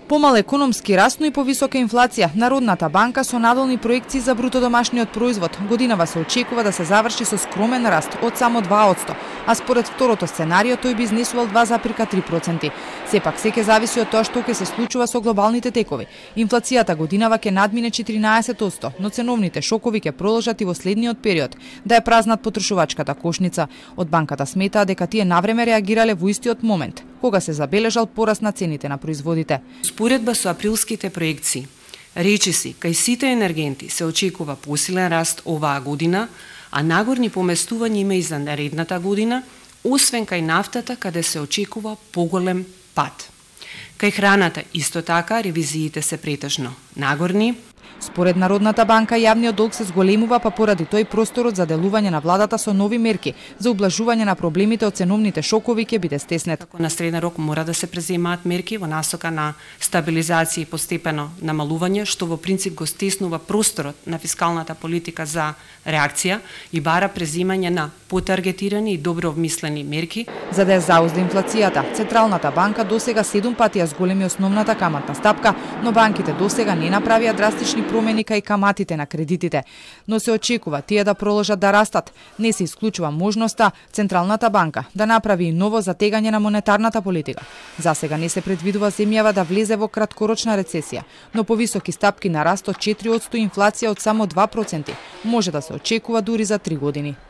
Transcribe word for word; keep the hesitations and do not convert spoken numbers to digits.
Помал економски раст, но и повисока инфлација. Народната банка со надолни проекции за бруто домашниот производ годинава се очекува да се заврши со скромен раст од само два одсто, а според второто сценарио тој би изнесувал два запирка три проценти. Сепак се ќе зависи од тоа што ќе се случува со глобалните текови. Инфлацијата годинава ќе надмине четиринаесет одсто, но ценовните шокови ќе продолжат и во следниот период да ја празнат потрошувачката кошница. Од банката сметаа дека тие навреме реагирале во истиот момент, кога се забележал пораст на цените на производите. Споредба со априлските проекции, речиси кај сите енергенти се очекува посилен раст оваа година, а нагорни поместувања има и за наредната година, освен кај нафтата каде се очекува поголем пад. Кај храната исто така ревизиите се претежно нагорни. Според Народната банка, јавниот долг се зголемува, па поради тој просторот за делување на владата со нови мерки за ублажување на проблемите од ценовните шокови ќе биде стеснет. На среден рок мора да се преземаат мерки во насока на стабилизација и постепено намалување, што во принцип го стеснува просторот на фискалната политика за реакција и бара преземање на потаргетирани и добро обмислени мерки. За да ја заузда инфлацијата, Централната банка досега седум пати ја зголеми основната каматна стапка, но банките досега не направија драстични промени кај каматите на кредитите, но се очекува тие да продолжат да растат. Не се исклучува можноста Централната банка да направи и ново затегање на монетарната политика. За сега не се предвидува земјава да влезе во краткорочна рецесија, но повисоки стапки на раст од четири одсто инфлација од само два проценти може да се очекува дури за три години.